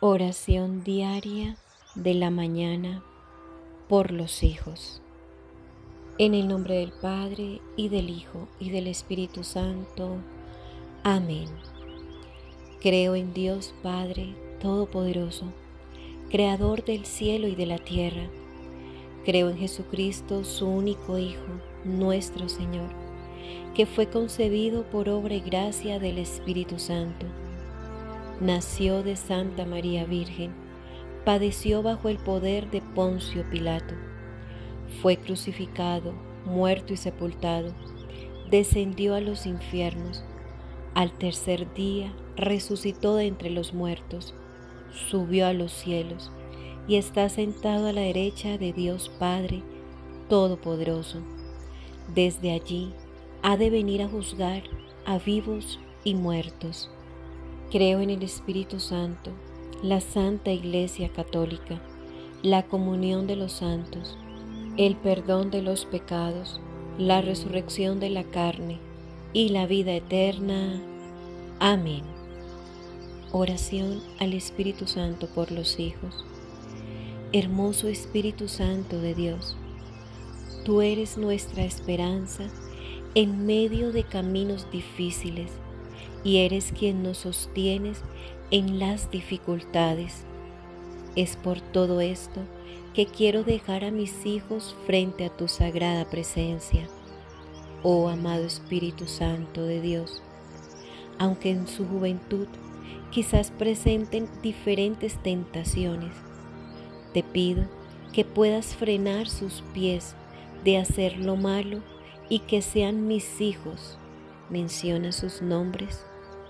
Oración diaria de la mañana por los hijos. En el nombre del Padre, y del Hijo, y del Espíritu Santo. Amén. Creo en Dios Padre Todopoderoso, Creador del cielo y de la tierra. Creo en Jesucristo, su único Hijo, nuestro Señor, que fue concebido por obra y gracia del Espíritu Santo. Nació de Santa María Virgen, padeció bajo el poder de Poncio Pilato, fue crucificado, muerto y sepultado, descendió a los infiernos, al tercer día resucitó de entre los muertos, subió a los cielos y está sentado a la derecha de Dios Padre Todopoderoso. Desde allí ha de venir a juzgar a vivos y muertos. Creo en el Espíritu Santo, la Santa Iglesia Católica, la comunión de los santos, el perdón de los pecados, la resurrección de la carne y la vida eterna. Amén. Oración al Espíritu Santo por los hijos. Hermoso Espíritu Santo de Dios, tú eres nuestra esperanza en medio de caminos difíciles, y eres quien nos sostienes en las dificultades. Es por todo esto que quiero dejar a mis hijos frente a tu sagrada presencia, oh amado Espíritu Santo de Dios. Aunque en su juventud quizás presenten diferentes tentaciones, te pido que puedas frenar sus pies de hacer lo malo y que sean mis hijos. Menciona sus nombres.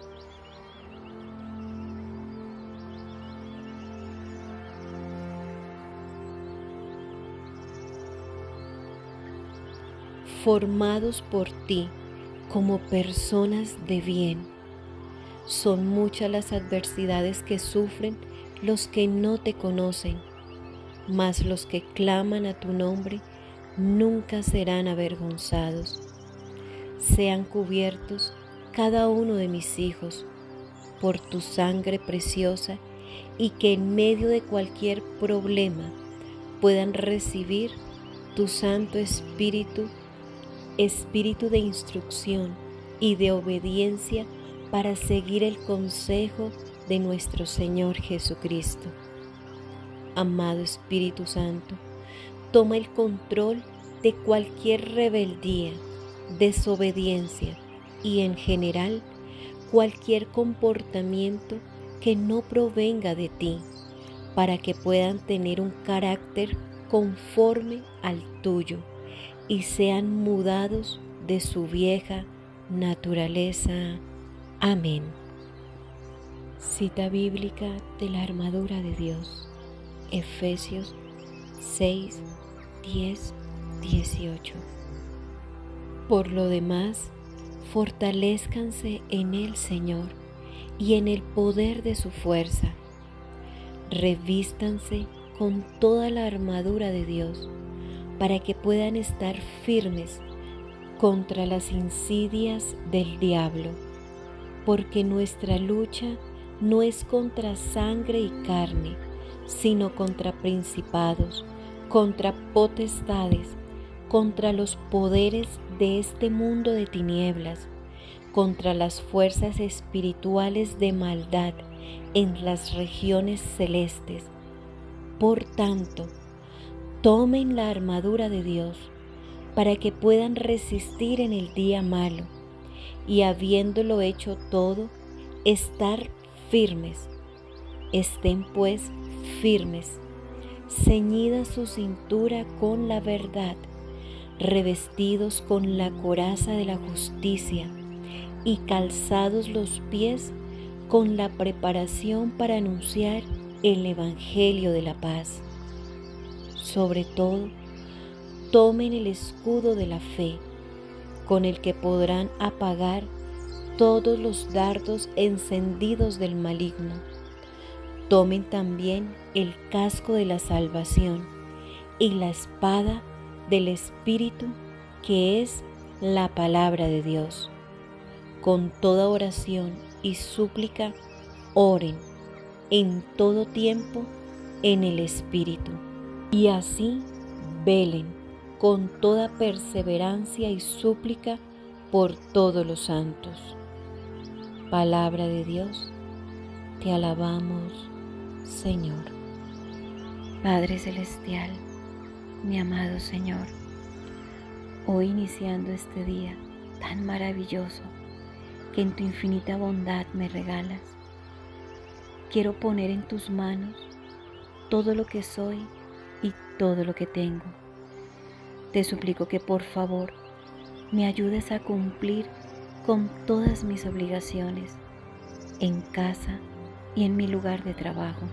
Formados por ti como personas de bien. Son muchas las adversidades que sufren los que no te conocen, mas los que claman a tu nombre nunca serán avergonzados. Sean cubiertos cada uno de mis hijos por tu sangre preciosa, y que en medio de cualquier problema puedan recibir tu Santo Espíritu, Espíritu de instrucción y de obediencia para seguir el consejo de nuestro Señor Jesucristo. Amado Espíritu Santo, toma el control de cualquier rebeldía, desobediencia y en general cualquier comportamiento que no provenga de ti, para que puedan tener un carácter conforme al tuyo y sean mudados de su vieja naturaleza. Amén. Cita bíblica de la armadura de Dios. Efesios 6, 10, 18. Por lo demás, fortalézcanse en el Señor y en el poder de su fuerza. Revístanse con toda la armadura de Dios, para que puedan estar firmes contra las insidias del diablo, porque nuestra lucha no es contra sangre y carne, sino contra principados, contra potestades, contra los poderes de este mundo de tinieblas, contra las fuerzas espirituales de maldad en las regiones celestes. Por tanto, tomen la armadura de Dios para que puedan resistir en el día malo, y habiéndolo hecho todo, estar firmes. Estén pues firmes, ceñida su cintura con la verdad, revestidos con la coraza de la justicia y calzados los pies con la preparación para anunciar el Evangelio de la paz. Sobre todo, tomen el escudo de la fe, con el que podrán apagar todos los dardos encendidos del maligno. Tomen también el casco de la salvación y la espada del Espíritu, que es la palabra de Dios. Con toda oración y súplica, oren en todo tiempo en el Espíritu, y así velen con toda perseverancia y súplica por todos los santos. Palabra de Dios, te alabamos, Señor. Padre Celestial, mi amado Señor, hoy iniciando este día tan maravilloso que en tu infinita bondad me regalas, quiero poner en tus manos todo lo que soy y todo lo que tengo. Te suplico que por favor me ayudes a cumplir con todas mis obligaciones en casa y en mi lugar de trabajo.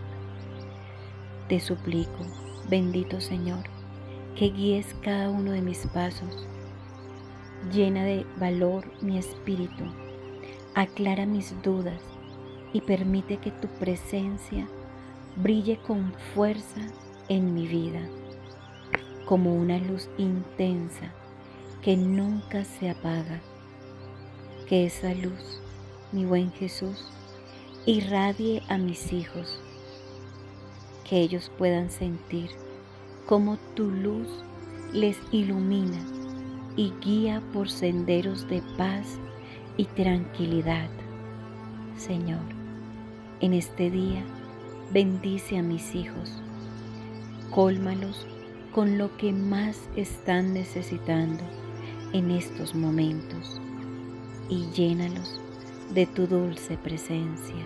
Te suplico, bendito Señor, que guíes cada uno de mis pasos. Llena de valor mi espíritu, aclara mis dudas y permite que tu presencia brille con fuerza en mi vida, como una luz intensa que nunca se apaga. Que esa luz, mi buen Jesús, irradie a mis hijos, que ellos puedan sentir cómo tu luz les ilumina y guía por senderos de paz y tranquilidad. Señor, en este día bendice a mis hijos, cólmalos con lo que más están necesitando en estos momentos y llénalos de tu dulce presencia.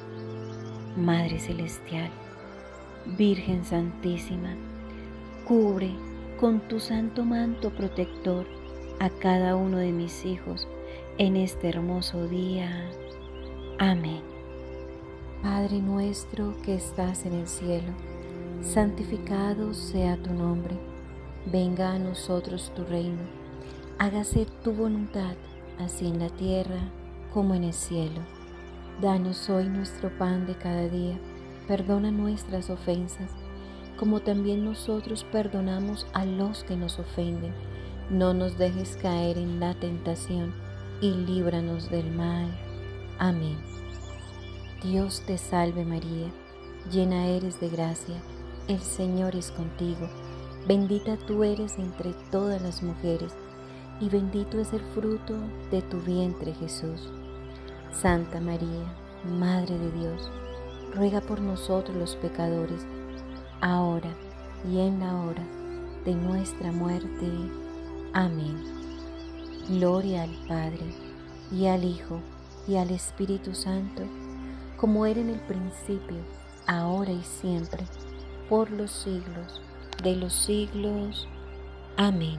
Madre Celestial, Virgen Santísima, cubre con tu santo manto protector a cada uno de mis hijos en este hermoso día. Amén. Padre nuestro que estás en el cielo, santificado sea tu nombre. Venga a nosotros tu reino. Hágase tu voluntad, así en la tierra como en el cielo. Danos hoy nuestro pan de cada día. Perdona nuestras ofensas, como también nosotros perdonamos a los que nos ofenden. No nos dejes caer en la tentación y líbranos del mal. Amén. Dios te salve María, llena eres de gracia, el Señor es contigo. Bendita tú eres entre todas las mujeres, y bendito es el fruto de tu vientre Jesús. Santa María, Madre de Dios, ruega por nosotros los pecadores, ahora y en la hora de nuestra muerte. Amén. Gloria al Padre, y al Hijo, y al Espíritu Santo, como era en el principio, ahora y siempre, por los siglos de los siglos. Amén.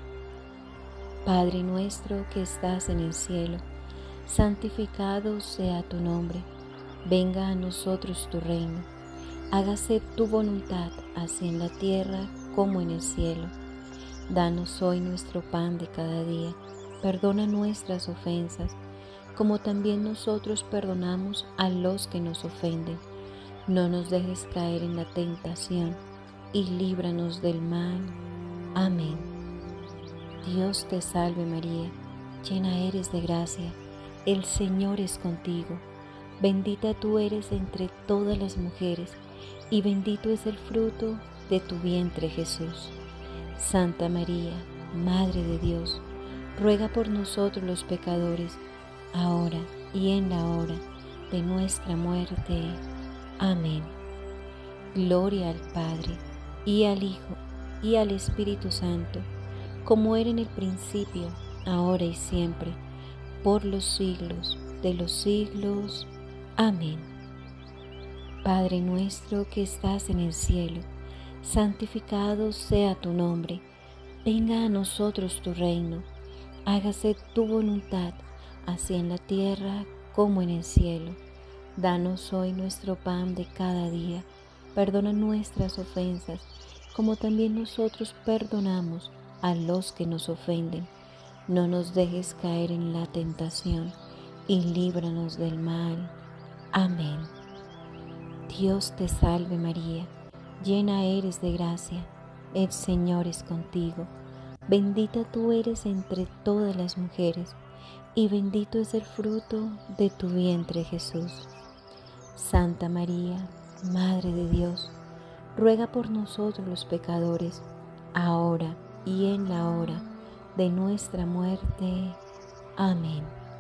Padre nuestro que estás en el cielo, santificado sea tu nombre. Venga a nosotros tu reino. Hágase tu voluntad, así en la tierra como en el cielo. Danos hoy nuestro pan de cada día. Perdona nuestras ofensas, como también nosotros perdonamos a los que nos ofenden. No nos dejes caer en la tentación, y líbranos del mal. Amén. Dios te salve María, llena eres de gracia, el Señor es contigo. Bendita tú eres entre todas las mujeres, y bendito es el fruto de tu vientre Jesús. Santa María, Madre de Dios, ruega por nosotros los pecadores, ahora y en la hora de nuestra muerte. Amén. Gloria al Padre, y al Hijo, y al Espíritu Santo, como era en el principio, ahora y siempre, por los siglos de los siglos. Amén. Padre nuestro que estás en el cielo, santificado sea tu nombre. Venga a nosotros tu reino. Hágase tu voluntad, así en la tierra como en el cielo. Danos hoy nuestro pan de cada día. Perdona nuestras ofensas, como también nosotros perdonamos a los que nos ofenden. No nos dejes caer en la tentación, y líbranos del mal. Amén. Dios te salve María, llena eres de gracia, el Señor es contigo. Bendita tú eres entre todas las mujeres, y bendito es el fruto de tu vientre Jesús. Santa María, Madre de Dios, ruega por nosotros los pecadores, ahora y en la hora de nuestra muerte. Amén.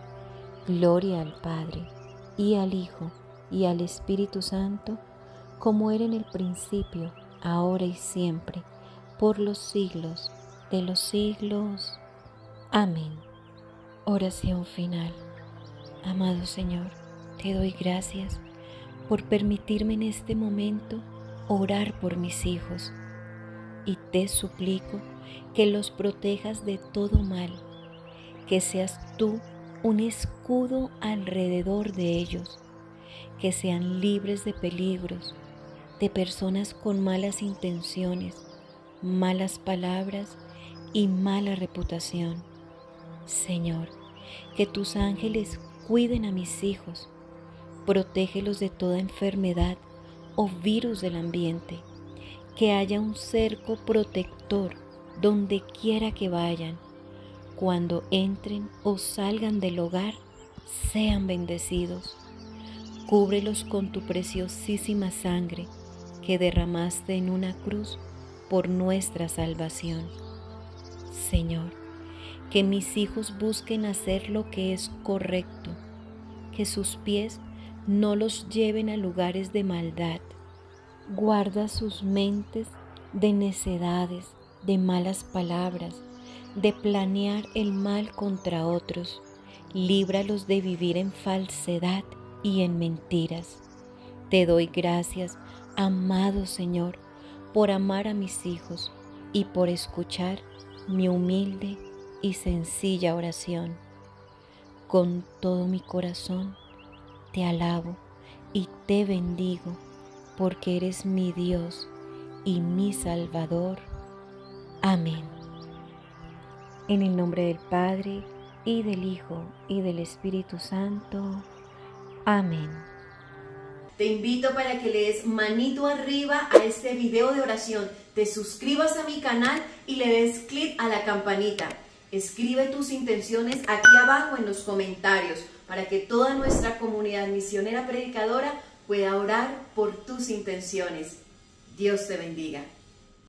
Gloria al Padre, y al Hijo, y al Espíritu Santo, como era en el principio, ahora y siempre, por los siglos de los siglos. Amén. Oración final. Amado Señor, te doy gracias por permitirme en este momento orar por mis hijos, y te suplico que los protejas de todo mal, que seas tú un escudo alrededor de ellos, que sean libres de peligros, de personas con malas intenciones, malas palabras y mala reputación. Señor, que tus ángeles cuiden a mis hijos, protégelos de toda enfermedad o virus del ambiente, que haya un cerco protector donde quiera que vayan. Cuando entren o salgan del hogar, sean bendecidos. Cúbrelos con tu preciosísima sangre que derramaste en una cruz por nuestra salvación. Señor, que mis hijos busquen hacer lo que es correcto, que sus pies no los lleven a lugares de maldad. Guarda sus mentes de necedades, de malas palabras, de planear el mal contra otros. Líbralos de vivir en falsedad y en mentiras. Te doy gracias, amado Señor, por amar a mis hijos y por escuchar mi humilde y sencilla oración. Con todo mi corazón te alabo y te bendigo, porque eres mi Dios y mi Salvador. Amén. En el nombre del Padre, y del Hijo, y del Espíritu Santo. Amén. Te invito para que le des manito arriba a este video de oración, te suscribas a mi canal y le des clic a la campanita. Escribe tus intenciones aquí abajo en los comentarios para que toda nuestra comunidad misionera predicadora pueda orar por tus intenciones. Dios te bendiga.